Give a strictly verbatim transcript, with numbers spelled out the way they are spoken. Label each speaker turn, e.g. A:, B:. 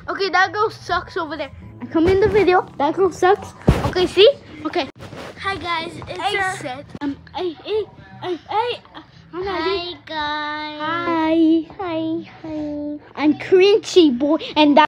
A: Okay, that girl sucks over there. I come in the video. That girl sucks. Okay, see? Okay.
B: Hi guys, it's
A: Hey,
B: our...
A: set. Um, hey, hey, hey, hey. I'm
B: Hi guys.
A: Hi, hi, hi. I'm Crunchy boy, and that.